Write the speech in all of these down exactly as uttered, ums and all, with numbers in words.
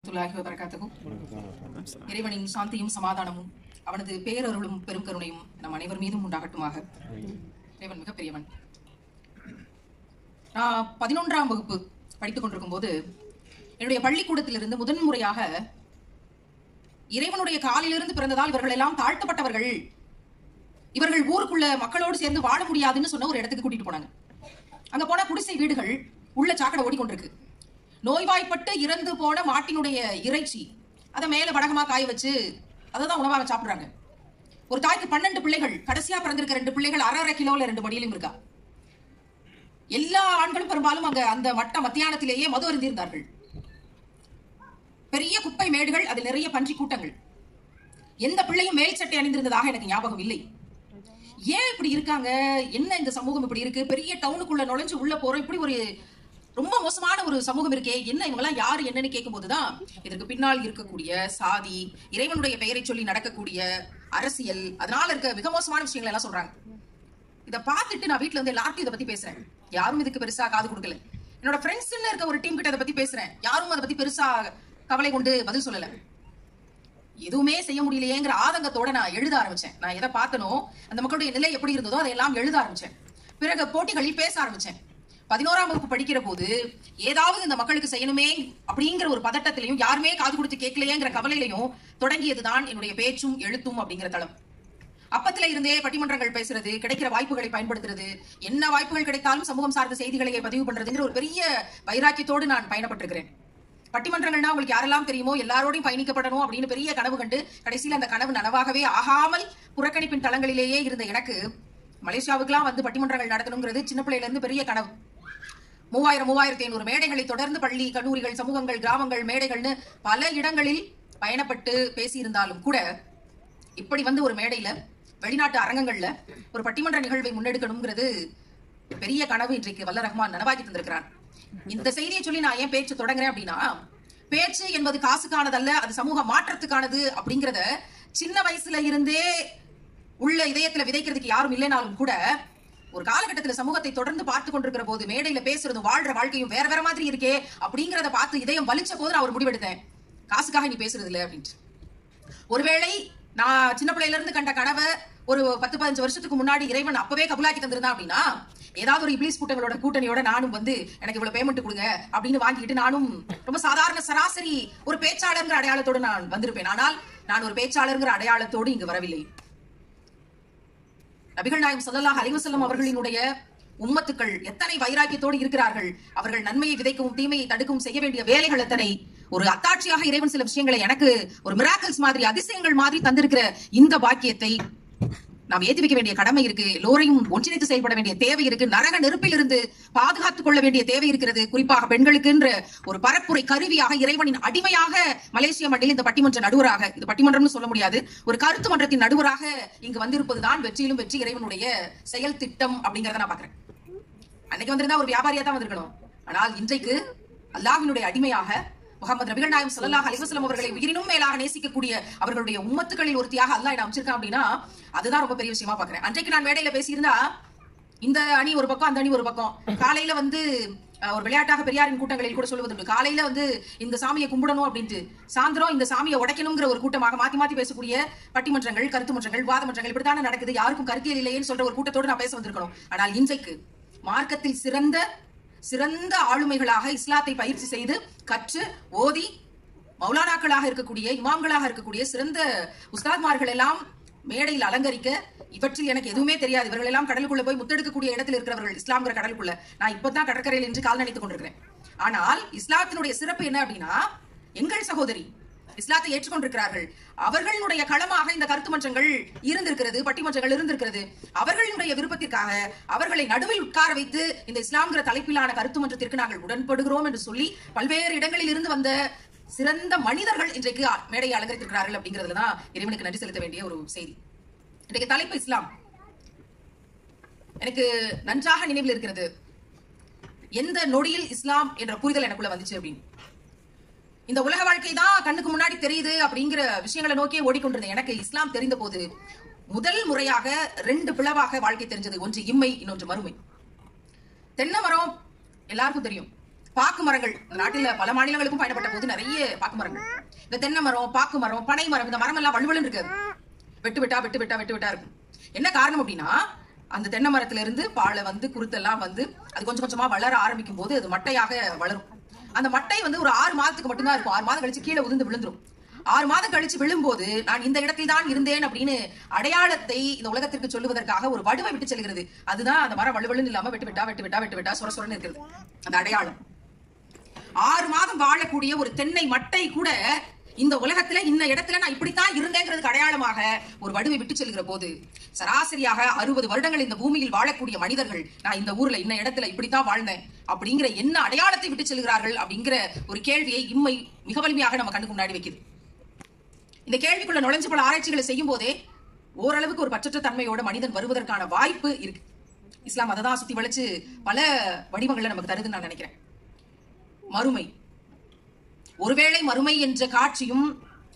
இறைவனின் சாந்தியும் சமாதானமும் அவனது பேரருளும் பெரும் கருணையும் நம் அனைவர் மீதும் உண்டாகட்டுமாக. இறைவன் மிக பெரியவன். நான் பதினொன்றாம் வகுப்பு படித்துக் கொண்டிருக்கும் போது என்னுடைய பள்ளிக்கூடத்திலிருந்து முதன்முறையாக இறைவனுடைய காலிலிருந்து பிறந்ததால் இவர்கள் எல்லாம் தாழ்த்தப்பட்டவர்கள், இவர்கள் ஊருக்குள்ள மக்களோடு சேர்ந்து வாழ முடியாதுன்னு சொன்ன ஒரு இடத்துக்கு கூட்டிட்டு போனாங்க. அங்க போன குடிசை வீடுகள் உள்ள சாக்கடை ஓடிக்கொண்டிருக்கு. நோய்வாய்ப்பட்டு இறந்து போன மாட்டினுடைய இறைச்சி அதை மேல வடகமா காய வச்சு அதான் உணவாக சாப்பிடுறாங்க. ஒரு தாய்க்கு பன்னெண்டு பிள்ளைகள், கடைசியா பிறந்திருக்க ரெண்டு பிள்ளைகள் அரை அரை கிலோல ரெண்டு மடியிலும் இருக்கா. எல்லா ஆண்களும் பெரும்பாலும் அங்க அந்த மட்ட மத்தியானத்திலேயே மது அருந்திருந்தார்கள். பெரிய குப்பை மேடுகள், அதில் நிறைய பன்றி கூட்டங்கள். எந்த பிள்ளையும் மேல் சட்டை அணிந்திருந்ததாக எனக்கு ஞாபகம் இல்லை. ஏன் இப்படி இருக்காங்க, என்ன இந்த சமூகம் இப்படி இருக்கு, பெரிய டவுனுக்குள்ள நுழைஞ்சு உள்ள போறோம், இப்படி ஒரு ரொம்ப மோசமான ஒரு சமூகம் இருக்கே, என்ன இவங்கெல்லாம் யாரு என்னன்னு கேட்கும் போதுதான் இதற்கு பின்னால் இருக்கக்கூடிய சாதி, இறைவனுடைய பெயரை சொல்லி நடக்கக்கூடிய அரசியல், அதனால இருக்க மிக மோசமான விஷயங்கள் எல்லாம் சொல்றாங்க. இதை பார்த்துட்டு நான் வீட்டுல வந்து எல்லார்ட்டும் இதை பத்தி பேசுறேன். யாரும் இதுக்கு பெருசா காது கொடுக்கல. என்னோட ஃப்ரெண்ட்ஸ்ன்னு இருக்க ஒரு டீம் கிட்ட அதை பத்தி பேசுறேன். யாரும் அதை பத்தி பெருசா கவலை கொண்டு பதில் சொல்லல. எதுவுமே செய்ய முடியலையேங்கிற ஆதங்கத்தோட நான் எழுத ஆரம்பிச்சேன். நான் எதை பார்த்தனோ அந்த மக்களுடைய நிலை எப்படி இருந்ததோ அதையெல்லாம் எழுத ஆரம்பிச்சேன். பிறகு போட்டிகளில் பேச ஆரம்பிச்சேன். பதினோராம் வகுப்பு படிக்கிற போது ஏதாவது இந்த மக்களுக்கு செய்யணுமே அப்படிங்கிற ஒரு பதட்டத்திலையும் யாருமே காது கொடுத்து கேட்கலையேங்கிற கவலையிலையும் தொடங்கியதுதான் என்னுடைய பேச்சும் எழுத்தும் அப்படிங்கிற தளம். அப்பத்துல இருந்தே பட்டிமன்றங்கள் பேசுறது, கிடைக்கிற வாய்ப்புகளை பயன்படுத்துறது, என்ன வாய்ப்புகள் கிடைத்தாலும் சமூகம் சார்ந்த செய்திகளை பதிவு பண்றதுங்கிற ஒரு பெரிய வைராக்கியத்தோடு நான் பயணப்பட்டிருக்கிறேன். பட்டிமன்றங்கள்னா உங்களுக்கு யாரெல்லாம் தெரியுமோ எல்லாரோடையும் பயணிக்கப்படணும் அப்படின்னு பெரிய கனவு கண்டு கடைசியில் அந்த கனவு நனவாகவே ஆகாமல் புறக்கணிப்பின் தளங்களிலேயே இருந்த எனக்கு மலேசியாவுக்குலாம் வந்து பட்டிமன்றங்கள் நடத்தணுங்கிறது சின்ன பிள்ளையில இருந்து பெரிய கனவு. மூவாயிரம் மூவாயிரத்தி ஐநூறு மேடைகளை தொடர்ந்து பள்ளி, கல்லூரிகள், சமூகங்கள், கிராமங்கள், மேடைகள்னு பல இடங்களில் பயணப்பட்டு பேசியிருந்தாலும் கூட இப்படி வந்து ஒரு மேடையில வெளிநாட்டு அரங்கங்கள்ல ஒரு பட்டிமன்ற நிகழ்வை முன்னெடுக்கணுங்கிறது பெரிய கனவு இன்றைக்கு வல்ல ரஹ்மான் நனவாக்கி தந்திருக்கிறான். இந்த செய்தியை சொல்லி நான் ஏன் பேச்சு தொடங்குறேன் அப்படின்னா, பேச்சு என்பது காசுக்கானதல்ல, அது சமூக மாற்றத்துக்கானது அப்படிங்கிறத சின்ன வயசுல இருந்தே உள்ள இதயத்துல விதைக்கிறதுக்கு யாரும் இல்லைனாலும் கூட ஒரு காலகட்டத்தில் சமூகத்தை தொடர்ந்து பார்த்து கொண்டிருக்கிற போது மேடையில பேசுறதும் வாழ்ற வாழ்க்கையும் வேற வேற மாதிரி இருக்கே அப்படிங்கறத பார்த்து இதயம் வலிச்ச போது நான் ஒரு முடிவெடுத்தேன், காசுக்காக நீ பேசுறது இல்லை அப்படின்ட்டு. ஒருவேளை நான் சின்ன பிள்ளையில இருந்து கண்ட கனவை ஒரு பத்து பதினஞ்சு வருஷத்துக்கு முன்னாடி இறைவன் அப்பவே கபுலாக்கி தந்திருந்தான் அப்படின்னா, ஏதாவது ஒரு இப்ளீஸ் கூட்டங்களோட கூட்டணியோட நானும் வந்து எனக்கு இவ்வளவு பேமெண்ட் கொடுங்க அப்படின்னு வாங்கிட்டு நானும் ரொம்ப சாதாரண சராசரி ஒரு பேச்சாளர்ங்கிற அடையாளத்தோடு நான் வந்திருப்பேன். ஆனால் நான் ஒரு பேச்சாளர்ங்கிற அடையாளத்தோடு இங்கு வரவில்லை. நபிகள் நாயகம் ஸல்லல்லாஹு அலைஹி வஸல்லம் அவர்களினுடைய உம்மத்துக்கள் எத்தனை வைராக்கியத்தோடு இருக்கிறார்கள், அவர்கள் நன்மையை விதைக்கவும் தீமையை தடுக்கவும் செய்ய வேண்டிய வேலைகள் எத்தனை. ஒரு அத்தாட்சியாக இறைவன் சில விஷயங்களை எனக்கு ஒரு மிராக்கிள்ஸ் மாதிரி, அதிசயங்கள் மாதிரி தந்திருக்கிற இந்த பாக்கியத்தை நாம் ஏற்றி வைக்க வேண்டிய கடமை இருக்கு. எல்லோரையும் ஒன்றிணைத்து செயல்பட வேண்டிய தேவை இருக்கு. நரக நெருப்பில் இருந்து பாதுகாத்துக் கொள்ள வேண்டிய தேவை இருக்கிறது. குறிப்பாக பெண்களுக்கு என்ற ஒரு பரப்புரை கருவியாக, இறைவனின் அடிமையாக மலேசிய மண்ணில் இந்த பட்டிமன்ற நடுவராக, இது பட்டிமன்றம்னு சொல்ல முடியாது, ஒரு கருத்து மன்றத்தின் நடுவராக இங்கு வந்திருப்பதுதான் வெற்றியிலும் வெற்றி இறைவனுடைய செயல் திட்டம் அப்படிங்கறத நான் பாக்குறேன். அன்னைக்கு வந்திருந்தா ஒரு வியாபாரியா தான் வந்திருக்கணும். ஆனால் இன்றைக்கு அல்லாஹ்வினுடைய அடிமையாக முஹம்மது நபிகள் நாயகம் ஸல்லல்லாஹு அலைஹி வஸல்லம் அவர்களை உயிரினும் மேலாக நேசிக்கக்கூடிய அவர்களுடைய உம்மத்துக்களில் ஒருத்தியாக அல்லாஹ் என்ன அமைச்சிருக்கான் அப்படின்னா அதுதான் ரொம்ப பெரிய விஷயமா பாக்குறேன். அன்றைக்கு நான் மேடையில பேசியிருந்தா இந்த அணி ஒரு பக்கம், அந்த அணி ஒரு பக்கம். காலையில வந்து ஒரு விளையாட்டாக பெரியாரின் கூட்டங்களில் கூட சொல்லுவது, காலையில வந்து இந்த சாமியை கும்பிடணும் அப்படின்ட்டு, சாயந்தரம் இந்த சாமியை உடைக்கணுங்கிற ஒரு கூட்டமாக மாத்தி மாத்தி பேசக்கூடிய பட்டிமன்றங்கள், கருத்து மன்றங்கள், வாத மன்றங்கள் இப்படித்தானே நடக்குது. யாருக்கும் கருத்தியல் இல்லையேன்னு சொல்ற ஒரு கூட்டத்தோடு நான் பேச வந்திருக்கணும். ஆனால் இன்றைக்கு மார்க்கத்தில் சிறந்த சிறந்த ஆளுமைகளாக இஸ்லாத்தை பயிற்சி செய்து கற்று ஓதி மௌலானாக்களாக இருக்கக்கூடிய, இமாம்களாக இருக்கக்கூடிய சிறந்த உஸ்தாத்மார்கள் எல்லாம் மேடையில் அலங்கரிக்க, இவற்றில் எனக்கு எதுவுமே தெரியாது, இவர்கள் எல்லாம் கடலுக்குள்ள போய் முத்தெடுக்கக்கூடிய இடத்தில் இருக்கிறவர்கள், இஸ்லாம்ங்கிற கடலுக்குள்ள. நான் இப்பதான் கடற்கரையில் என்று கால் நினைத்துக் கொண்டிருக்கிறேன். ஆனால் இஸ்லாத்தினுடைய சிறப்பு என்ன அப்படின்னா, எங்கள் சகோதரி இஸ்லாத்தை ஏற்றுக்கொண்டிருக்கிறார்கள், அவர்களுடைய களமாக இந்த கருத்து மன்றங்கள் இருந்திருக்கிறது, பட்டிமன்றங்கள் இருந்திருக்கிறது. அவர்களுடைய விருப்பத்திற்காக அவர்களை நடுவில் உட்கார வைத்து இந்த இஸ்லாம்ங்கிற தலைப்பிலான கருத்து மன்றத்திற்கு நாங்கள் உடன்படுகிறோம் என்று சொல்லி பல்வேறு இடங்களில் இருந்து வந்த சிறந்த மனிதர்கள் இன்றைக்கு மேடையை அலங்கரித்திருக்கிறார்கள். அப்படிங்கிறதுலதான் இறைவனுக்கு நன்றி செலுத்த வேண்டிய ஒரு செய்தி. இன்றைக்கு தலைப்பு இஸ்லாம் எனக்கு நன்றாக நினைவில் இருக்கிறது. எந்த நொடியில் இஸ்லாம் என்ற புரிதல் எனக்குள்ள வந்துச்சு அப்படின்னு, இந்த உலக வாழ்க்கை தான் கண்ணுக்கு முன்னாடி தெரியுது அப்படிங்கிற விஷயங்களை நோக்கியே ஓடிக்கொண்டிருந்த எனக்கு இஸ்லாம் தெரிந்த போது முதல் முறையாக ரெண்டு பிளவாக வாழ்க்கை தெரிஞ்சது. ஒன்று இம்மை, இன்னொன்று மறுமை. தென்னை மரம் எல்லாருக்கும் தெரியும், பாக்கு மரங்கள் நாட்டில் பல மாநிலங்களுக்கும் பயணப்பட்ட போது நிறைய பாக்கு மரங்கள், இந்த தென்னை மரம், பாக்கு மரம், பனை மரம், இந்த மரம் எல்லாம் வலுவலுன்னு இருக்காது, வெட்டு வெட்டா வெட்டு வெட்டா வெட்டு வெட்டா இருக்கும். என்ன காரணம் அப்படின்னா அந்த தென்னை மரத்துல இருந்து பாலை வந்து குருத்தெல்லாம் வந்து அது கொஞ்சம் கொஞ்சமா வளர ஆரம்பிக்கும் போது அது மட்டையாக வளரும். அந்த மட்டை வந்து ஒரு ஆறு மாதத்துக்கு மட்டும்தான் இருக்கும். ஆறு மாதம் கழிச்சு கீழே உதிர்ந்து விழுந்துரும். ஆறு மாதம் கழிச்சு விழும்போது நான் இந்த இடத்தில் தான் இருந்தேன் அப்படின்னு அடையாளத்தை இந்த உலகத்திற்கு சொல்லுவதற்காக ஒரு வடுவை விட்டு செல்கிறது. அதுதான் அந்த மரம் வலுவலுன்னு இல்லாம வெட்டு வெட்டா வெட்டு வெட்டா வெட்டு வெட்டா சொர சொரன்னு இருக்கிறது. அந்த அடையாளம் ஆறு மாதம் வாழக்கூடிய ஒரு தென்னை மட்டை கூட இந்த உலகத்துல இந்த இடத்துல நான் இப்படித்தான் இருந்தேங்கிறதுக்கு அடையாளமாக ஒரு வடுவை விட்டு செல்கிற போது சராசரியாக அறுபது வருடங்கள் இந்த பூமியில் வாழக்கூடிய மனிதர்கள் நான் இந்த ஊர்ல இந்த இடத்துல இப்படித்தான் வாழ்ந்தேன் அப்படிங்கிற என்ன அடையாளத்தை விட்டு செல்கிறார்கள் அப்படிங்கிற ஒரு கேள்வியை இம்மை மிக வலிமையாக நம்ம கண்ணுக்கு முன்னாடி வைக்குது. இந்த கேள்விக்குள்ள நுழைஞ்சு பல ஆராய்ச்சிகளை செய்யும் போதே ஓரளவுக்கு ஒரு பற்றற்ற தன்மையோட மனிதன் வருவதற்கான வாய்ப்பு இருக்கு. இஸ்லாம் அதை தான் சுத்தி வளைச்சு பல வடிவங்களை நமக்கு தருதுன்னு நான் நினைக்கிறேன். மறுமை, ஒருவேளை மறுமை என்ற காட்சியும்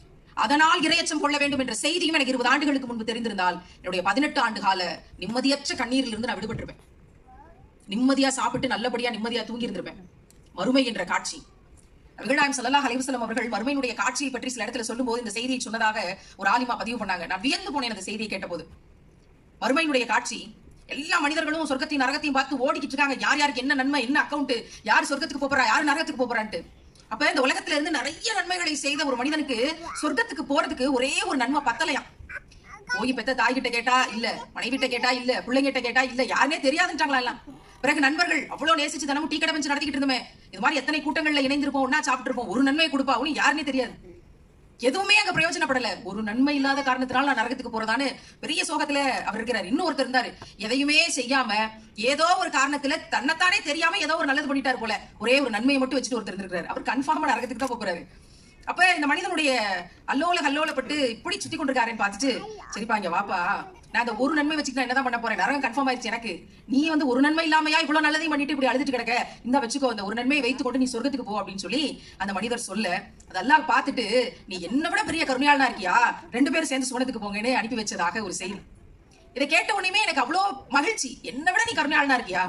அதனால் இரையச்சம் கொள்ள வேண்டும் என்ற செய்தியும் எனக்கு இருபது ஆண்டுகளுக்கு முன்பு தெரிந்திருந்தால் என்னுடைய பதினெட்டு ஆண்டு கால நிம்மதியற்ற கண்ணீரில் இருந்து நான் விடுபட்டிருப்பேன். நிம்மதியா சாப்பிட்டு நல்லபடியா நிம்மதியா தூங்கி இருந்திருப்பேன். மறுமை என்ற காட்சி, நபிகள் ஸல்லல்லாஹு அலைஹி வஸல்லம் அவர்கள் மறுமையினுடைய காட்சியை பற்றி சில இடத்துல சொல்லும் போது இந்த செய்தியை சொன்னதாக ஒரு ஆலிமா பதிவு பண்ணாங்க. நான் வியந்து போனேன் அந்த செய்தியை கேட்ட போது. மறுமையினுடைய காட்சி, எல்லா மனிதர்களும் சொர்க்கத்தையும் நரகத்தையும் பார்த்து ஓடிக்கிட்டு இருக்காங்க. யார் யாருக்கு என்ன நன்மை, என்ன அக்கௌண்ட், யார் சொர்க்கத்துக்கு போறா, யார் நரகத்துக்கு போறான்ட்டு. அப்ப இந்த உலகத்துல இருந்து நிறைய நன்மைகளை செய்த ஒரு மனிதனுக்கு சொர்க்கத்துக்கு போறதுக்கு ஒரே ஒரு நன்மை பத்தலையா. போய் பெத்த தாய் கிட்ட கேட்டா இல்ல, மனைவி கிட்ட கேட்டா இல்ல, பிள்ளைங்கிட்ட கேட்டா இல்ல, யாருமே தெரியாதுன்றாங்களா எல்லாம். பிறகு நண்பர்கள் அவ்வளவு நேசிச்சு தினமும் டீ கடை வச்சு நடத்திக்கிட்டு இருந்தோமே, இது மாதிரி எத்தனை கூட்டங்கள்ல இணைந்திருப்போம், ஒன்னா சாப்பிட்டு இருப்போம், ஒரு நன்மையை கொடுப்பா அவனு யாருன்னே தெரியாது. எதுவுமே அங்க பிரயோஜனப்படல. ஒரு நன்மை இல்லாத காரணத்தினால நான் நரகத்துக்கு போறதான்னு பெரிய சோகத்துல அவர் இருக்கிறார். இன்னும் ஒருத்தர் இருந்தாரு, எதையுமே செய்யாம ஏதோ ஒரு காரணத்துல தன்னைத்தானே தெரியாம ஏதோ ஒரு நல்லது பண்ணிட்டாரு போல, ஒரே ஒரு நன்மையை மட்டும் வச்சுட்டு ஒருத்தர் இருந்திருக்காரு. அவர் கன்ஃபார்மா நரகத்துக்கு தான் போறாரு. அப்ப இந்த மனிதனுடைய அல்லோல கல்லோலப்பட்டு இப்படி சுத்தி கொண்டிருக்காருன்னு பார்த்துட்டு, சரிப்பா இங்க வாப்பா, நான் அந்த ஒரு நன்மை வச்சுக்கிட்டு என்னதான் பண்ண போறேன், நரகம் கன்ஃபார்ம் ஆயிடுச்சு எனக்கு, நீ வந்து ஒரு நன்மை இல்லாமையா இவ்வளவு நல்லதையும் பண்ணிட்டு இப்படி அழுதுட்டு கிடக்க, இந்த வச்சுக்கோ, அந்த ஒரு நன்மையை வைத்து கொண்டு நீ சொர்க்கத்துக்கு போ அப்படின்னு சொல்லி அந்த மனிதர் சொல்ல, அதெல்லாம் பார்த்துட்டு நீ என்ன விட பெரிய கருணையாளனா இருக்கியா, ரெண்டு பேரும் சேர்ந்து சுவனத்துக்கு போங்கன்னு அனுப்பி வச்சதாக ஒரு செய்தி. இதை கேட்ட உடனே எனக்கு அவ்வளவு மகிழ்ச்சி. என்ன விட நீ கருணையாளனா இருக்கியா.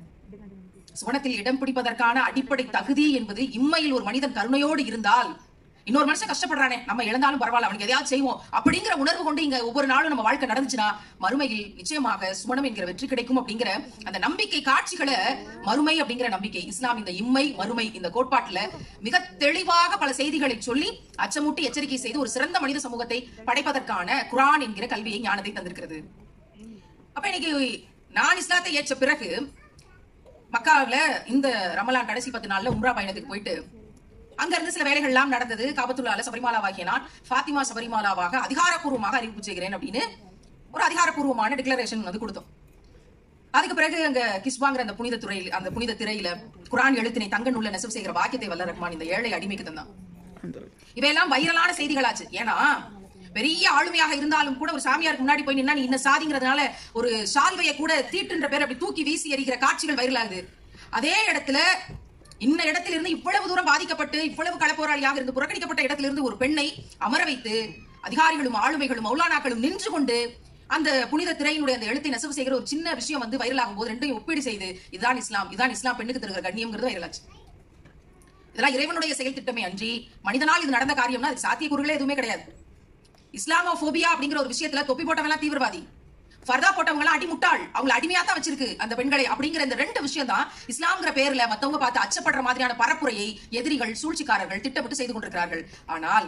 சுவனத்தில் இடம் பிடிப்பதற்கான அடிப்படை தகுதி என்பது இம்மையில் ஒரு மனிதன் கருணையோடு இருந்தால், இன்னொரு மனுஷன் கஷ்டப்படுறானே நம்ம இழந்தாலும் பரவாயில்ல அவனுக்கு எதையாவது செய்வோம் அப்படிங்கிற உணர்வு கொண்டு இங்க ஒவ்வொரு நாளும் நம்ம வாழ்க்கை நடந்துச்சுன்னா மறுமையில் நிச்சயமாக சுவனம் என்கிற வெற்றி கிடைக்கும் அப்படிங்கிற அந்த நம்பிக்கை காட்சிகளை, மறுமை அப்படிங்கிற நம்பிக்கை இஸ்லாம் இந்த இம்மை மறுமை இந்த கோட்பாட்டுல மிக தெளிவாக பல செய்திகளை சொல்லி அச்சமூட்டி எச்சரிக்கை செய்து ஒரு சிறந்த மனித சமூகத்தை படைப்பதற்கான குர்ஆன் என்கிற கல்வியை ஞானத்தை தந்திருக்கிறது. அப்ப இன்னைக்கு நான் இஸ்லாத்தை ஏற்ற பிறகு மக்காவுல இந்த ரமலான் கடைசி பத்து நாள்ல உம்ரா பயணத்துக்கு போயிட்டு அங்க இருந்து சில வேலைகள் எல்லாம் நடந்தது. காபத்துல்லாஹ்ல சபரிமாலாவாகிய நான் ஃபாத்திமா சபரிமாலாவாக அதிகாரப்பூர்வமாக அறிவிப்பு செய்கிறேன் அப்படின்னு ஒரு அதிகாரப்பூர்வமான டிக்ளரேஷன் வந்து கொடுத்தோம். அதுக்கு பிறகு அங்க கிஸ்பாங்கிற அந்த புனித துறையில் அந்த புனித திரையில குர்ஆன் எழுத்தினை தங்க நூல்ல நெசவு செய்கிற பாக்கியத்தை வல்ல ரஹ்மான் இந்த ஏழை அடிமைக்கு தந்தான். இவையெல்லாம் வைரலான செய்திகளாச்சு. ஏன்னா பெரிய ஆளுமையாக இருந்தாலும் கூட ஒரு சாமியாருக்கு முன்னாடி போய் நின்னா நீ இன்ன சாதிங்கிறதுனால ஒரு சால்வையை கூட தீட்டுன்ற பேர் அப்படி தூக்கி வீசி எறிகிற காட்சிகள் வைரல் ஆகுது. அதே இடத்துல இந்த இடத்துல இருந்து இவ்வளவு தூரம் பாதிக்கப்பட்டு இவ்வளவு களப்போராளியாக இருந்து புறக்கணிக்கப்பட்ட இடத்துல இருந்து ஒரு பெண்ணை அமர வைத்து அதிகாரிகளும் ஆளுமைகளும் மௌலானாக்களும் நின்று கொண்டு அந்த புனித திரையினுடைய அந்த எழுத்தை நெசவு செய்கிற ஒரு சின்ன விஷயம் வந்து வைரல் ஆகும் போது ரெண்டையும் ஒப்பீடு செய்து இதுதான் இஸ்லாம், இதுதான் இஸ்லாம் பெண்ணுக்கு தருகிற கண்ணியம்ங்கிறது வைரலாச்சு. இதெல்லாம் இறைவனுடைய செயல் திட்டமே அன்றி மனிதனால் இது நடந்த காரியம்னா அது சாத்தியக்கூறுகளே எதுவுமே கிடையாது. இஸ்லாமோபோபியா அப்படிங்கிற ஒரு விஷயத்துல தொப்பி போட்டவங்க தீவிரவாதி, ஃபர்தா போட்டவங்க எல்லாம் அடிமுட்டாள், அவங்களை அடிமையா தான் வச்சிருக்கு அந்த பெண்களை அப்படிங்கிற இந்த ரெண்டு விஷயம் தான் இஸ்லாம்ங்கிற பேர்ல மத்தவங்க பார்த்து அச்சப்படுற மாதிரியான பரப்புரையை எதிரிகள் சூழ்ச்சிக்காரர்கள் திட்டமிட்டு செய்து கொண்டிருக்கிறார்கள். ஆனால்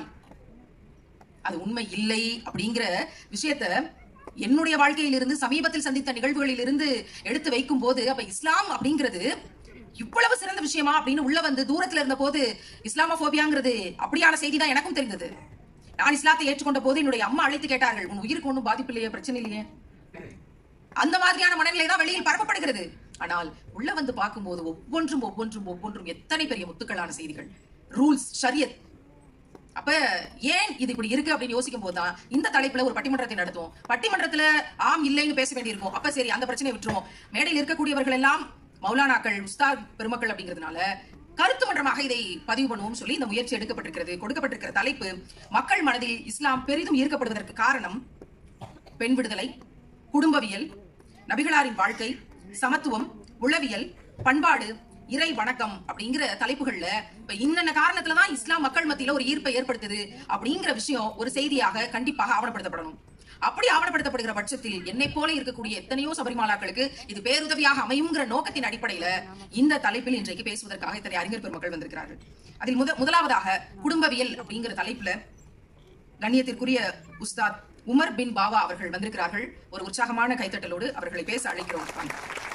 அது உண்மை இல்லை அப்படிங்கிற விஷயத்த என்னுடைய வாழ்க்கையில் இருந்து சமீபத்தில் சந்தித்த நிகழ்வுகளில் இருந்து எடுத்து வைக்கும் போது அப்ப இஸ்லாம் அப்படிங்கிறது இவ்வளவு சிறந்த விஷயமா அப்படின்னு உள்ள வந்து தூரத்துல இருந்த போது இஸ்லாமோபோபியாங்கிறது அப்படியான செய்தி தான் எனக்கும் தெரிந்தது. நான் இஸ்லாத்தை ஏற்றுக்கொண்ட போது என்னுடைய அம்மா அழைத்து கேட்டார்கள், உன் உயிருக்கு ஒன்றும் பாதிப்பு இல்லையே, பிரச்சனை இல்லையே. அந்த மாதிரியான மனநிலை தான் வெளியில் பரப்பப்படுகிறது. ஆனால் உள்ள வந்து பார்க்கும்போது ஒவ்வொன்றும் ஒவ்வொன்றும் ஒவ்வொன்றும் எத்தனை பெரிய முத்துக்களான செய்திகள், ரூல்ஸ், ஷரியத். அப்ப ஏன் இது இப்படி இருக்கு அப்படின்னு யோசிக்கும் போதுதான் இந்த தலைப்புல ஒரு பட்டிமன்றத்தை நடத்துவோம். பட்டிமன்றத்துல ஆம் இல்லைன்னு பேச வேண்டியிருக்கும். அப்ப சரி அந்த பிரச்சனையை விட்டுருவோம். மேடையில் இருக்கக்கூடியவர்கள் எல்லாம் மௌலானாக்கள், உஸ்தாத் பெருமக்கள் அப்படிங்கிறதுனால கருத்து மன்றமாக இதை பதிவு பண்ணுவோம் சொல்லி இந்த முயற்சி எடுக்கப்பட்டிருக்கிறது. கொடுக்கப்பட்டிருக்கிற தலைப்பு மக்கள் மனதில் இஸ்லாம் பெரிதும் ஈர்க்கப்படுவதற்கு காரணம் பெண் விடுதலை, குடும்பவியல், நபிகளாரின் வாழ்க்கை, சமத்துவம், உளவியல், பண்பாடு, இறை வணக்கம் அப்படிங்கிற தலைப்புகள்ல இப்ப இன்னென்ன காரணத்துலதான் இஸ்லாம் மக்கள் மத்தியில ஒரு ஈர்ப்பை ஏற்படுத்துது அப்படிங்கிற விஷயம் ஒரு செய்தியாக கண்டிப்பாக ஆவணப்படுத்தப்படணும். அப்படி ஆவணப்படுத்தப்படுகிற பட்சத்தில் என்னை போல இருக்கக்கூடிய எத்தனையோ சபரிமாலாக்களுக்கு இது பேருதவியாக அமையுங்கிற நோக்கத்தின் அடிப்படையில இந்த தலைப்பில் இன்றைக்கு பேசுவதற்காக இத்தனை அறிஞர் பெருமக்கள் வந்திருக்கிறார்கள். அதில் முத முதலாவதாக குடும்பவியல் அப்படிங்கிற தலைப்புல கண்ணியத்திற்குரிய உஸ்தாத் உமர் பின் பாவா அவர்கள் வந்திருக்கிறார்கள். ஒரு உற்சாகமான கைத்தட்டலோடு அவர்களை பேச அழைக்கிறோம்.